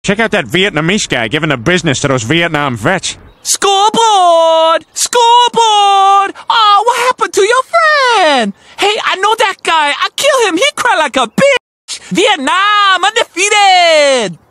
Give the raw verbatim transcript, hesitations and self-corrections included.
Check out that Vietnamese guy giving the business to those Vietnam vets. Scoreboard! Scoreboard! Oh, what happened to your friend? Hey, I know that guy. I kill him. He cried like a bitch. Vietnam undefeated.